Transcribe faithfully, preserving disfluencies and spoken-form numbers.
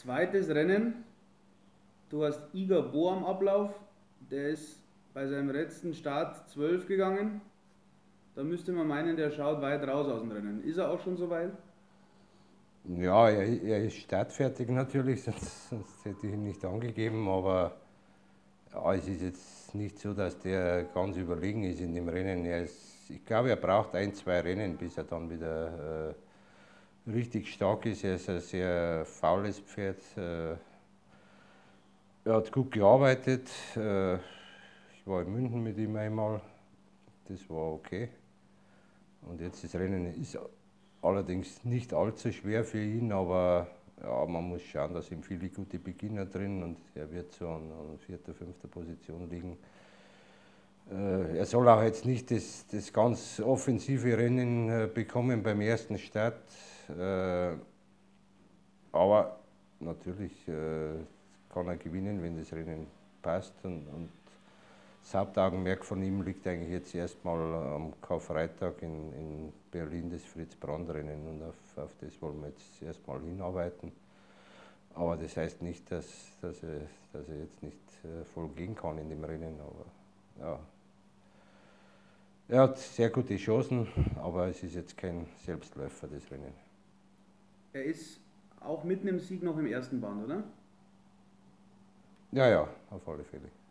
Zweites Rennen, du hast Iga Bo am Ablauf, der ist bei seinem letzten Start zwölf gegangen. Da müsste man meinen, der schaut weit raus aus dem Rennen. Ist er auch schon so weit? Ja, er, er ist startfertig natürlich, sonst, sonst hätte ich ihn nicht angegeben, aber ja, es ist jetzt nicht so, dass der ganz überlegen ist in dem Rennen. Er ist, ich glaube, er braucht ein, zwei Rennen, bis er dann wieder äh, richtig stark ist. Er ist ein sehr faules Pferd. Äh, er hat gut gearbeitet. Äh, ich war in München mit ihm einmal, das war okay. Und jetzt das Rennen ist allerdings nicht allzu schwer für ihn, aber ja, man muss schauen, da sind viele gute Beginner drin und er wird so an, an vierter, fünfter Position liegen. Äh, er soll auch jetzt nicht das, das ganz offensive Rennen äh, bekommen beim ersten Start, äh, aber natürlich äh, kann er gewinnen, wenn das Rennen passt. Und, und das Hauptaugenmerk von ihm liegt eigentlich jetzt erstmal am Karfreitag in, in Berlin, das Fritz-Brand-Rennen, und auf, auf das wollen wir jetzt erstmal hinarbeiten. Aber das heißt nicht, dass, dass, er, dass er jetzt nicht äh, voll gehen kann in dem Rennen. Aber ja, er hat sehr gute Chancen, aber es ist jetzt kein Selbstläufer, das Rennen. Er ist auch mitten im Sieg noch im ersten Band, oder? Ja, ja, auf alle Fälle.